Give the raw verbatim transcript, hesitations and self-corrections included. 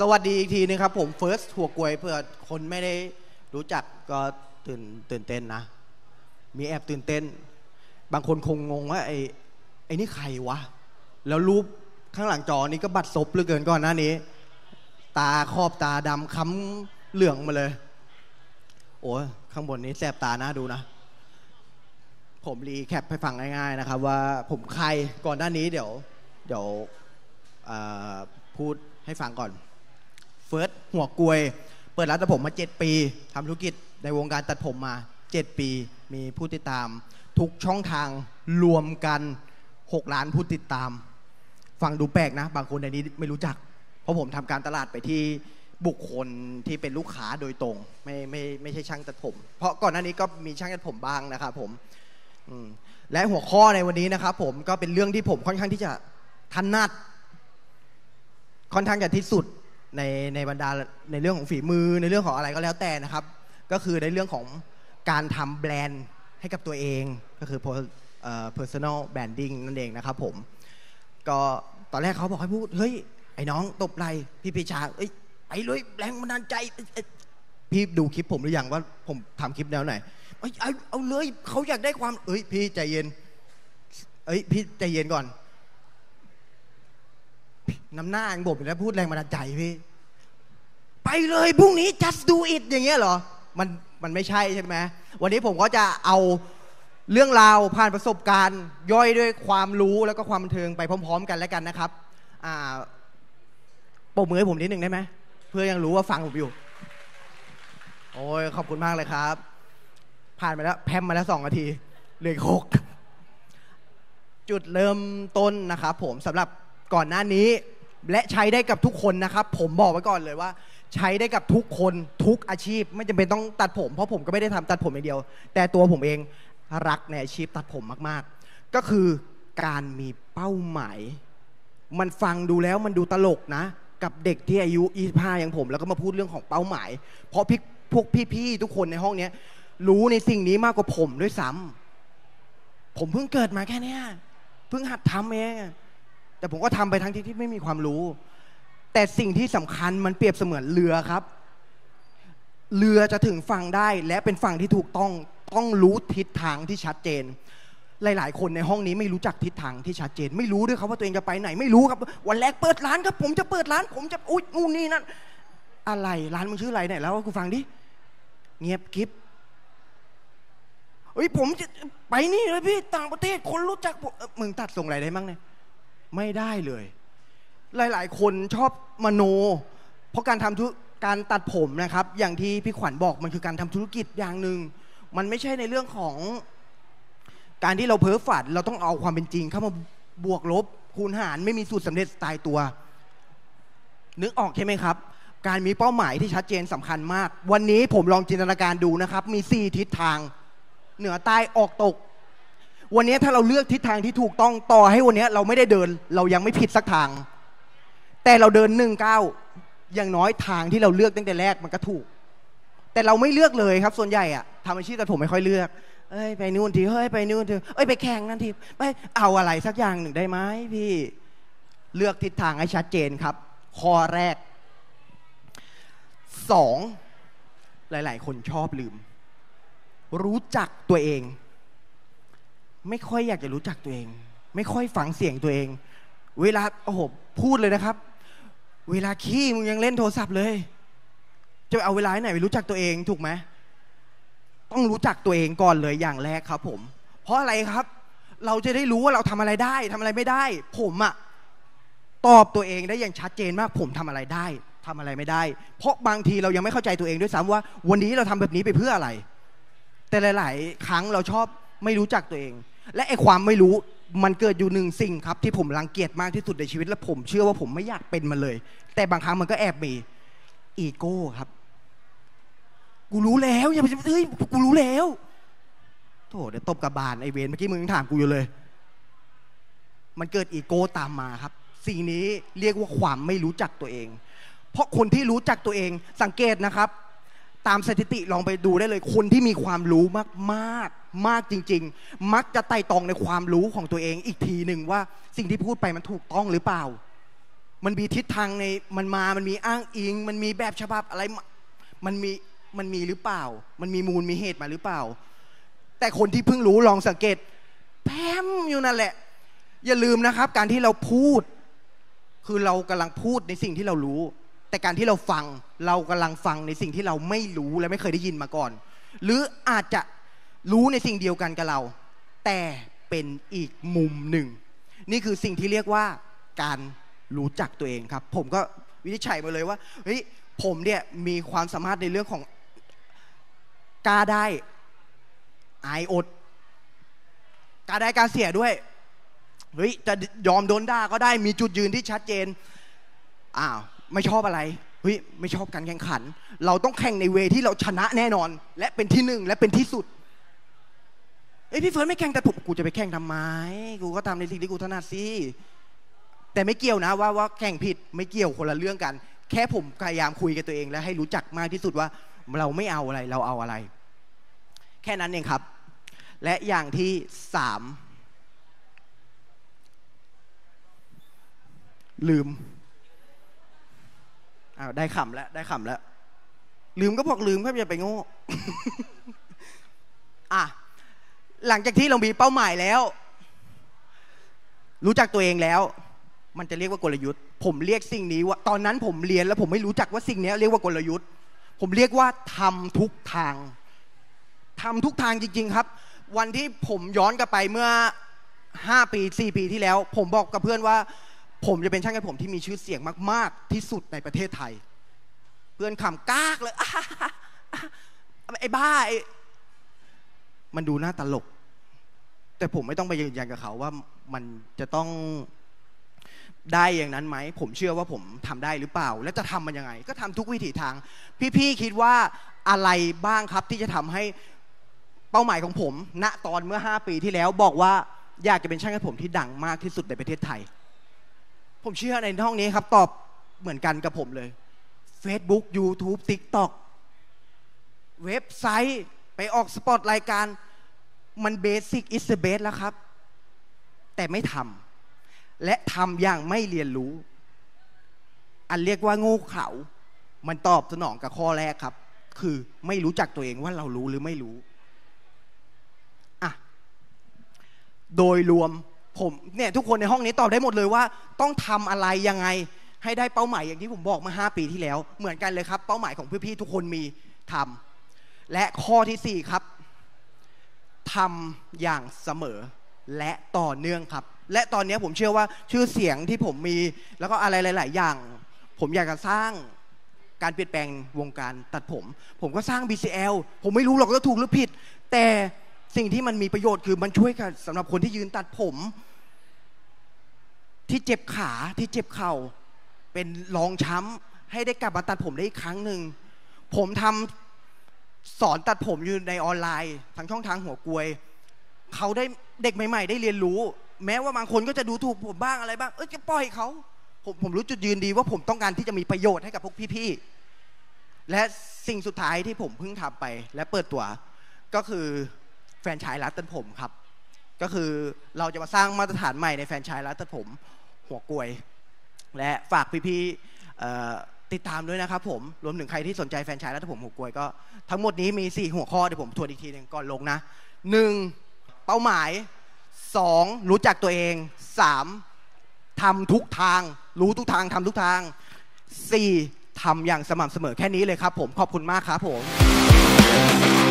วัสดีอีกทีนึงครับผมเฟิร์สหัวกลวยเพื่อคนไม่ได้รู้จักก็ตื่นตื่นเต้นนะมีแอบตื่นเต้นบางคนคงงงว่าไอ้ไอ้นี่ใครวะแล้วรูปข้างหลังจอนี้ก็บัดซบเหลือเกินก่อนหน้านี้ตาขอบตาดำค้ำเหลืองมาเลยโอ้ยข้างบนนี้แสบตาน่าดูนะผมรีแคปให้ฟังง่ายๆนะครับว่าผมใครก่อนหน้านี้เดี๋ยวเดี๋ยวพูดให้ฟังก่อนเฟิร์สหัวกลวยเปิดร้านตัดผมมาเจ็ดปีทำธุรกิจในวงการตัดผมมาเจ็ดปีมีผู้ติดตามทุกช่องทางรวมกันหกล้านผู้ติดตามฟังดูแปลกนะบางคนในนี้ไม่รู้จักเพราะผมทำการตลาดไปที่บุคคลที่เป็นลูกค้าโดยตรงไม่ไม่ไม่ใช่ช่างตัดผมเพราะก่อนหน้านี้ก็มีช่างตัดผมบ้างนะครับผมและหัวข้อในวันนี้นะครับผมก็เป็นเรื่องที่ผมค่อนข้างที่จะถนัดค่อนข้างจะที่สุดในในบรรดาในเรื่องของฝีมือในเรื่องของอะไรก็แล้วแต่นะครับก็คือในเรื่องของการทำแบรนด์ให้กับตัวเองก็คือ personal branding นั่นเองนะครับผมก็ตอนแรกเขาบอกให้พูดเฮ้ยไอ้น้องตบไหล่พี่ปีชาเอ้ยไปเลยแรงบันดาลใจพี่ดูคลิปผมหรือยังว่าผมทำคลิปแนวไหนเอาเอาเลยเขาอยากได้ความเอ้ยพี่ใจเย็นเอ้ยพี่ใจเย็นก่อนน้ำหน้าอย่างผมแล้วพูดแรงบันดาลใจพี่ไปเลยพรุ่งนี้ just do it อย่างเงี้ยเหรอมันมันไม่ใช่ใช่ไหมวันนี้ผมก็จะเอาเรื่องราวผ่านประสบการณ์ย่อยด้วยความรู้แล้วก็ความบันเทิงไปพร้อมๆกันแล้วกันนะครับอ่าปรบมือให้ผมนิดหนึ่งได้ไหมเพื่อยังรู้ว่าฟังผมอยู่โอ้ยขอบคุณมากเลยครับผ่านมาแล้วแพมมาแล้วสองนาทีเหลือหกจุดเริ่มต้นนะครับผมสำหรับก่อนหน้านี้และใช้ได้กับทุกคนนะครับผมบอกไว้ก่อนเลยว่าใช้ได้กับทุกคนทุกอาชีพไม่จำเป็นต้องตัดผมเพราะผมก็ไม่ได้ทำตัดผมอย่างเดียวแต่ตัวผมเองรักในอาชีพตัดผมมากๆก็คือการมีเป้าหมายมันฟังดูแล้วมันดูตลกนะกับเด็กที่อายุยี่สิบห้าอย่างผมแล้วก็มาพูดเรื่องของเป้าหมายเพราะพวกพี่ๆทุกคนในห้องนี้รู้ในสิ่งนี้มากกว่าผมด้วยซ้ำผมเพิ่งเกิดมาแค่นี้เพิ่งหัดทำเองแต่ผมก็ทำไปทั้งที่ที่ไม่มีความรู้แต่สิ่งที่สำคัญมันเปรียบเสมือนเรือครับเรือจะถึงฝั่งได้และเป็นฝั่งที่ถูกต้องต้องรู้ทิศทางที่ชัดเจนหลายๆคนในห้องนี้ไม่รู้จักทิศทางที่ชัดเจนไม่รู้ด้วยครับว่าตัวเองจะไปไหนไม่รู้ครับวันแรกเปิดร้านครับผมจะเปิดร้านผมจะอุ้ยนู่นนี่นั่นอะไรร้านมึงชื่ออะไรเนี่ยแล้วกูฟังดิเงียบกิ๊บเฮ้ยผมจะไปนี่เลยพี่ต่างประเทศคนรู้จักผมมึงตัดส่งอะไรได้มั้งเนี่ยไม่ได้เลยหลายๆคนชอบมโนเพราะการทำธุการตัดผมนะครับอย่างที่พี่ขวัญบอกมันคือการทำธุรกิจอย่างหนึ่งมันไม่ใช่ในเรื่องของการที่เราเพ้อฝันเราต้องเอาความเป็นจริงเข้ามาบวกลบคูณหารไม่มีสูตรสำเร็จตายตัวนึกออกใช่ไหมครับการมีเป้าหมายที่ชัดเจนสำคัญมากวันนี้ผมลองจินตนาการดูนะครับมีสี่ทิศทางเหนือใต้ออกตกวันนี้ถ้าเราเลือกทิศทางที่ถูกต้องต่อให้วันนี้เราไม่ได้เดินเรายังไม่ผิดสักทางแต่เราเดินหนึ่งก้าวอย่างน้อยทางที่เราเลือกตั้งแต่แรกมันก็ถูกแต่เราไม่เลือกเลยครับส่วนใหญ่อะทำอาชีพแต่ผมไม่ค่อยเลือกเอ้ยไปนู่นทีเฮ้ยไปนู่นทีเอ้ยไปแข่งนั่นทีไปเอาอะไรสักอย่างหนึ่งได้ไหมพี่เลือกทิศทางให้ชัดเจนครับข้อแรกสองหลายๆคนชอบลืมรู้จักตัวเองไม่ค่อยอยากจะรู้จักตัวเองไม่ค่อยฟังเสียงตัวเองเวลาโอ้โหพูดเลยนะครับเวลาขี้มึงยังเล่นโทรศัพท์เลยจะเอาเวลาไหนไปรู้จักตัวเองถูกไหมต้องรู้จักตัวเองก่อนเลยอย่างแรกครับผมเพราะอะไรครับเราจะได้รู้ว่าเราทำอะไรได้ทำอะไรไม่ได้ผมอะตอบตัวเองได้อย่างชัดเจนมากผมทำอะไรได้ทำอะไรไม่ได้เพราะบางทีเรายังไม่เข้าใจตัวเองด้วยซ้ำว่าวันนี้เราทำแบบนี้ไปเพื่ออะไรแต่หลายๆครั้งเราชอบไม่รู้จักตัวเองและไอ้ความไม่รู้มันเกิดอยู่หนึ่งสิ่งครับที่ผมรังเกียจมากที่สุดในชีวิตและผมเชื่อว่าผมไม่อยากเป็นมันเลยแต่บางครั้งมันก็แอบมีอีโก้ครับกูรู้แล้วอย่าไปเฮ้ยกูรู้แล้วโธ่เดี๋ยวตบกระบาลไอเวนเมื่อกี้มึงถามกูอยู่เลยมันเกิดอีโก้ตามมาครับสิ่งนี้เรียกว่าความไม่รู้จักตัวเองเพราะคนที่รู้จักตัวเองสังเกตนะครับตามสถิติลองไปดูได้เลยคนที่มีความรู้มากมากมากจริงๆมักจะไต่ตองในความรู้ของตัวเองอีกทีหนึ่งว่าสิ่งที่พูดไปมันถูกต้องหรือเปล่ามันมีทิศทางในมันมามันมีอ้างอิงมันมีแบบฉบับอะไรมันมีมันมีหรือเปล่ามันมีมูลมีเหตุมาหรือเปล่าแต่คนที่เพิ่งรู้ลองสังเกตแพมอยู่นั่นแหละอย่าลืมนะครับการที่เราพูดคือเรากำลังพูดในสิ่งที่เรารู้แต่การที่เราฟังเรากำลังฟังในสิ่งที่เราไม่รู้และไม่เคยได้ยินมาก่อนหรืออาจจะรู้ในสิ่งเดียวกันกับเราแต่เป็นอีกมุมหนึ่งนี่คือสิ่งที่เรียกว่าการรู้จักตัวเองครับผมก็วินิจฉัยมาเลยว่าเฮ้ยผมเนี่ยมีความสามารถในเรื่องของกล้าได้อายอดกล้าได้กล้าเสียด้วยเฮ้ยจะยอมโดนด่าก็ได้มีจุดยืนที่ชัดเจนอ้าวไม่ชอบอะไรเฮ้ยไม่ชอบการแข่งขันเราต้องแข่งในเวที่เราชนะแน่นอนและเป็นที่หนึ่งและเป็นที่สุดเอ้ยพี่เฟิร์นไม่แข่งแต่ผมกูจะไปแข่งทำไมกูก็ทำในสิ่งที่กูถนัดสิแต่ไม่เกี่ยวนะว่าว่าแข่งผิดไม่เกี่ยวคนละเรื่องกันแค่ผมพยายามคุยกับตัวเองและให้รู้จักมากที่สุดว่าเราไม่เอาอะไรเราเอาอะไรแค่นั้นเองครับและอย่างที่สามลืมอ้าวได้ขำแล้วได้ขำแล้วลืมก็บอกลืมครับอย่าไปโง่ อ่ะหลังจากที่เรามีเป้าหมายแล้วรู้จักตัวเองแล้วมันจะเรียกว่ากลยุทธ์ผมเรียกสิ่งนี้ว่าตอนนั้นผมเรียนแล้วผมไม่รู้จักว่าสิ่งนี้เรียกว่ากลยุทธ์ผมเรียกว่าทำทุกทางทำทุกทางจริงๆครับวันที่ผมย้อนกลับไปเมื่อห้าปีสี่ปีที่แล้วผมบอกกับเพื่อนว่าผมจะเป็นช่างให้ผมที่มีชื่อเสียงมากๆที่สุดในประเทศไทยเพื่อนขำกากเลยไอ้บ้าไอ้มันดูน่าตลกแต่ผมไม่ต้องไปยืนยันกับเขาว่ามันจะต้องได้อย่างนั้นไหมผมเชื่อว่าผมทำได้หรือเปล่าและจะทำมันยังไงก็ทำทุกวิถีทางพี่ๆคิดว่าอะไรบ้างครับที่จะทำให้เป้าหมายของผมณตอนเมื่อห้าปีที่แล้วบอกว่าอยากจะเป็นช่างให้ผมที่ดังมากที่สุดในประเทศไทยผมเชื่อในห้องนี้ครับตอบเหมือนกันกับผมเลย Facebook YouTube TikTok เว็บไซต์ไปออกสปอตรายการมันเบสิกอิสเบสแล้วครับแต่ไม่ทำและทำอย่างไม่เรียนรู้อันเรียกว่าโง่เขลามันตอบสนองกับข้อแรกครับคือไม่รู้จักตัวเองว่าเรารู้หรือไม่รู้อ่ะโดยรวมผมเนี่ยทุกคนในห้องนี้ตอบได้หมดเลยว่าต้องทำอะไรยังไงให้ได้เป้าหมายอย่างที่ผมบอกมาห้าปีที่แล้วเหมือนกันเลยครับเป้าหมายของพี่ๆทุกคนมีทำและข้อที่สี่ครับทำอย่างเสมอและต่อเนื่องครับและตอนนี้ผมเชื่อว่าชื่อเสียงที่ผมมีแล้วก็อะไรหลายๆอย่างผมอยากจะสร้างการเปลี่ยนแปลงวงการตัดผมผมก็สร้าง บี ซี แอล ผมไม่รู้หรอกว่าถูกหรือผิดแต่สิ่งที่มันมีประโยชน์คือมันช่วยกันสำหรับคนที่ยืนตัดผมที่เจ็บขาที่เจ็บเข่าเป็นรองช้ำให้ได้กลับมาตัดผมได้อีกครั้งหนึ่งผมทำสอนตัดผมอยู่ในออนไลน์ทางช่องทางหัวกลวยเขาได้เด็กใหม่ๆได้เรียนรู้แม้ว่าบางคนก็จะดูถูกผมบ้างอะไรบ้างเออจะปล่อยเขาผมผมรู้จุดยืนดีว่าผมต้องการที่จะมีประโยชน์ให้กับพวกพี่ๆและสิ่งสุดท้ายที่ผมเพิ่งทำไปและเปิดตัวก็คือแฟรนไชส์ร้านตัดผมครับก็คือเราจะมาสร้างมาตรฐานใหม่ในแฟรนไชส์ร้านตัดผมหัวกลวยและฝากพี่ๆติดตามด้วยนะครับผมรวมถึงใครที่สนใจแฟรนไชส์ร้านตัดผมหัวกลวยก็ทั้งหมดนี้มีสี่หัวข้อเดี๋ยวผมทวนอีกทีหนึ่งก่อนลงนะหนึ่งเป้าหมายสองรู้จักตัวเองสามทำทุกทางรู้ทุกทางทำทุกทางสี่ทำอย่างสม่ำเสมอแค่นี้เลยครับผมขอบคุณมากครับผม